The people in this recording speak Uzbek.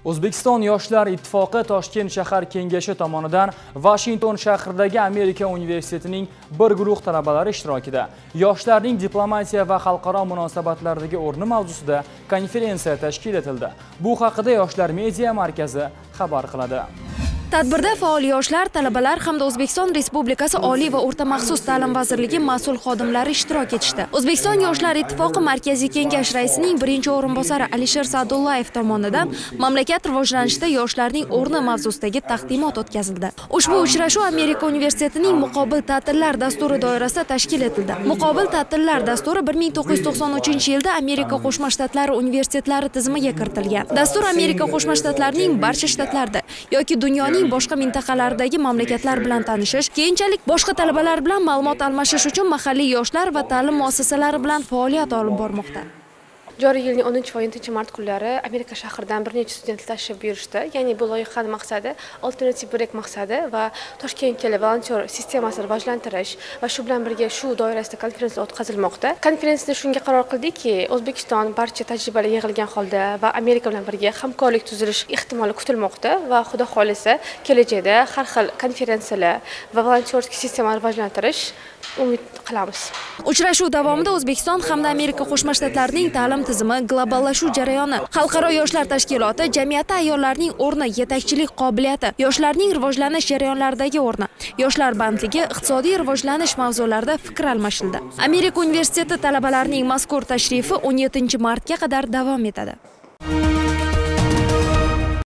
O'zbekiston Yoshlar Ittifoqi Toshkent shahar kengashi tomonidan Washington shahridagi Amerika universitetining bir guruh talabalari ishtirokida yoshlarning diplomatiya va xalqaro munosabatlardagi o'rni mavzusida konferensiya tashkil etildi. Bu haqida Yoshlar media markazi xabar qiladi. Tadbirda faol yoshlar, talabalar hamda O'zbekiston Respublikasi Oliy va o'rta maxsus ta'lim vazirligi mas'ul xodimlari ishtirok etishdi. O'zbekiston Yoshlar Ittifoqi Markaziy kengash raisining birinchi o'rinbosari Alisher Sa'dullayev tomonidan mamlakat rivojlanishida yoshlarning o'rni mavzusidagi taqdimot o'tkazildi. Ushbu uchrashuv Amerika universitetining muqobil ta'tillar dasturi doirasida tashkil etildi. Muqobil ta'tillar dasturi 1993-yilda Amerika Qo'shma Shtatlari universitetlari tizimiga kiritilgan. Dastur Amerika Qo'shma Shtatlarining barcha shtatlarida yoki dunyoning boshqa mintaqalaridagi mamlakatlar bilan tanishish, keyinchalik boshqa talabalar bilan ma'lumot almashish uchun mahalliy yoshlar va ta'lim muassasalari bilan faoliyat olib bormoqda. Joriy yilning 10 va 11 mart kunlari Amerika shahridan bir necha studentlar tashrif buyurishdi. Ya'ni bu loyihaning maqsadi Alternative Break maqsadi va Toshkentga volontyor sistemasini rivojlantirish va shu bilan birga shu doirasida konferensiya o'tkazilmoqda. Konferensiyada shunga qaror qildikki, O'zbekiston barcha tajribalar yig'ilgan holda va Amerika bilan birga hamkorlik tuzilish ehtimoli kutilmoqda va xudo xolisa kelajakda har xil konferensiyalar va volontyorskiy sistemani rivojlantirish umid qilamiz. Uchrashuv davomida O'zbekiston hamda Amerika Qo'shma Shtatlarining ta'lim tizimi, globallashuv jarayoni, xalqaro yoshlar tashkiloti, jamiyatda ayollarning o'rni, yetakchilik qobiliyati, yoshlarning rivojlanish jarayonlaridagi o'rni, yoshlar bandligi, iqtisodiy rivojlanish mavzularida fikr almashildi. Amerika universiteti talabalarining mazkur tashrifi 17 martga qadar davom etadi.